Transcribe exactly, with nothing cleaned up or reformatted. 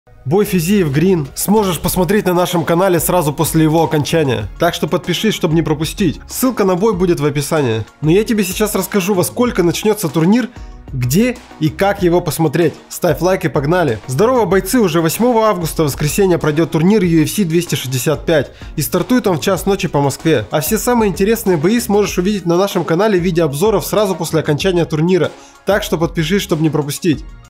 Бой Физиев Грин сможешь посмотреть на нашем канале сразу после его окончания. Так что подпишись, чтобы не пропустить. Ссылка на бой будет в описании. Но я тебе сейчас расскажу, во сколько начнется турнир, где и как его посмотреть. Ставь лайк и погнали. Здорово, бойцы, уже восьмого августа, воскресенье, пройдет турнир ю эф си двести шестьдесят пять. И стартует он в час ночи по Москве. А все самые интересные бои сможешь увидеть на нашем канале в виде обзоров сразу после окончания турнира. Так что подпишись, чтобы не пропустить.